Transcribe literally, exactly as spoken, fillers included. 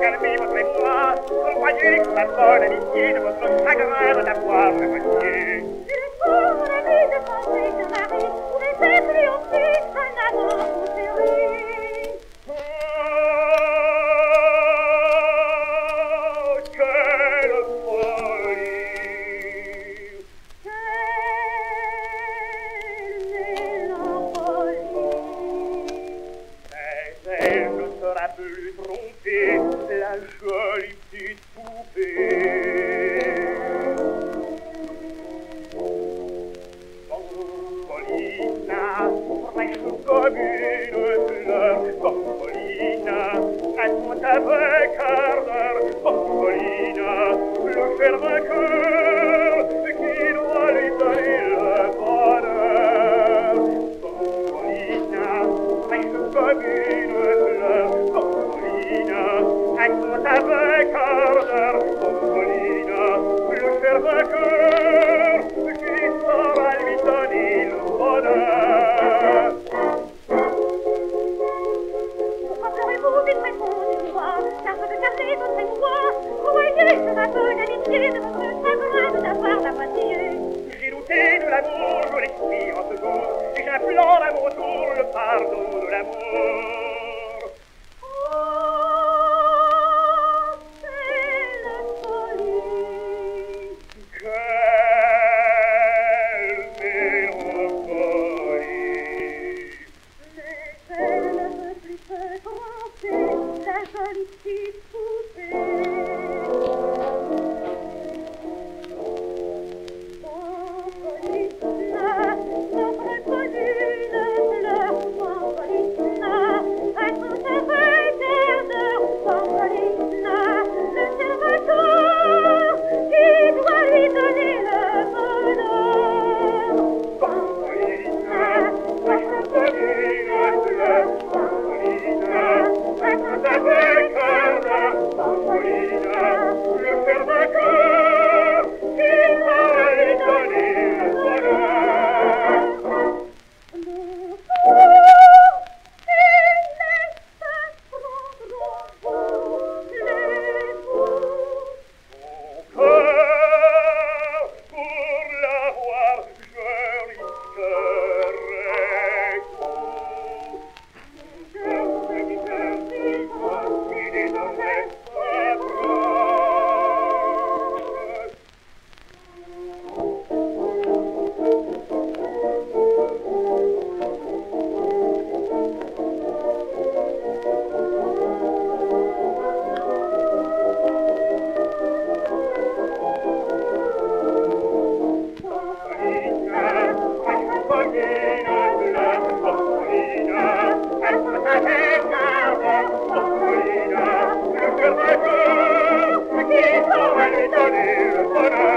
calmer votre émoi. Croyez que ma bonne amitié de votre chagrin d'avoir la moitié. Il faut mon ami de penser qu'un mari pouvait faire triompher un amant chéri. Oh, quelle folie! Quelle mélancolie! Mais elle ne sera plus trompée, la jolie petite poupée. Bambolina, fraîche comme une fleur. Bambolina, attends avec ardeur. Bambolina, le cher vainqueur qui doit lui donner le bonheur. Bambolina, fraîche comme une fleur. Bambolina, attends avec ardeur. Bambolina, le cher vainqueur qui saura lui donner le bonheur. Pourquoi pleurez-vous, dites répondez-moi, car je veux garder votre émoi. Croyez que ma bonne amitié de votre chagrin de d'avoir la moitié. J'ai douté de l'amour, je l'expire en ce jour, et j'implore à mon tour le pardon de l'amour. Oh, quelle folie! Quelle mélancolie! Mais elle ne veut plus se tromper, la jolie petite poupée. Bambolina, notre colline pleure. Bambolina, attends avec ardeur. Bambolina, le serviteur qui doit lui donner le bonheur. Bambolina, fraîche comme une fleur. Bambolina, attends avec ardeur. Bambolina, le cher vainqueur qui saura lui donner le bonheur. Mon cœur, il laisse prendre les fous. Mon cœur, pour l'avoir, je risquerais tout. Je sais que s'il faut, il est désormais très proche. Bambolina, fraîche comme une fleur. Bambolina, attends avec ardeur. Bambolina, le cher vainqueur qui saura lui donner le bonheur.